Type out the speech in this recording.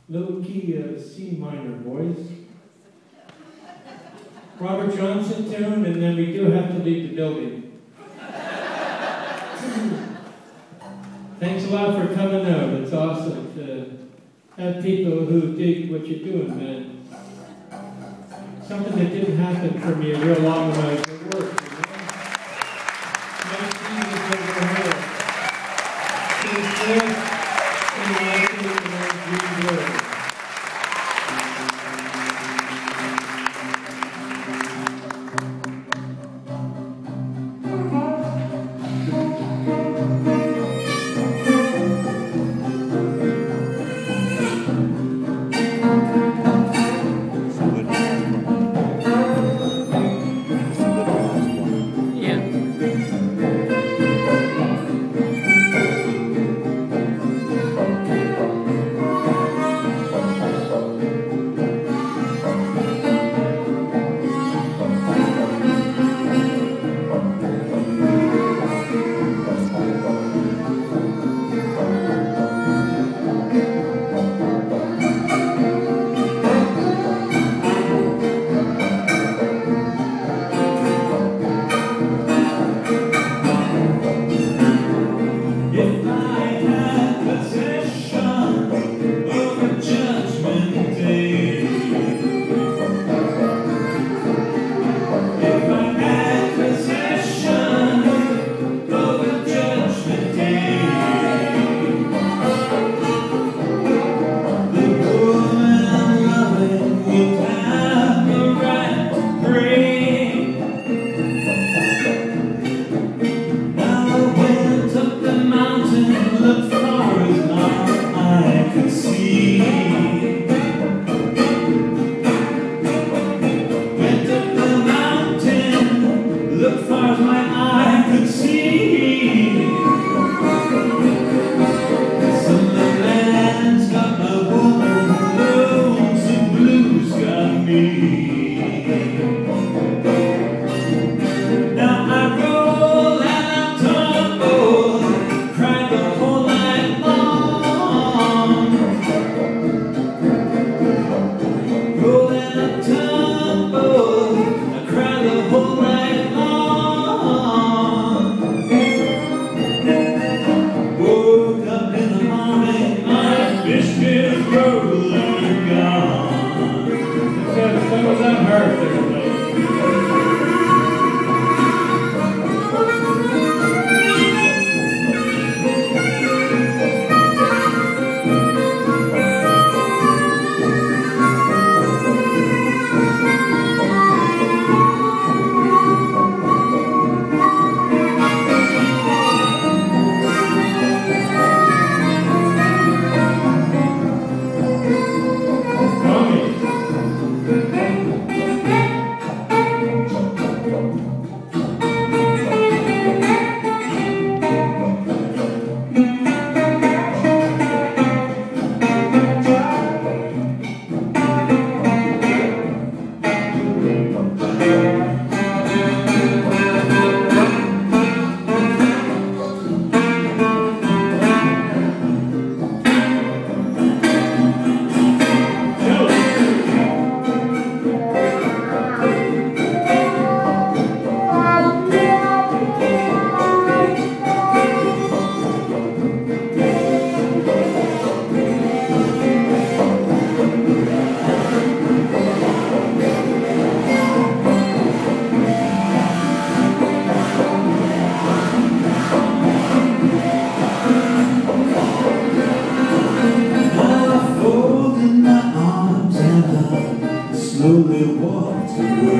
low-key C minor, boys. Robert Johnson tune, and then we do have to leave the building. Thanks a lot for coming out. It's awesome to have people who dig what you're doing, man. Something that didn't happen for me a real long amount of work, you know? Nice to see you over here. It's good, and I think it's slowly walked away.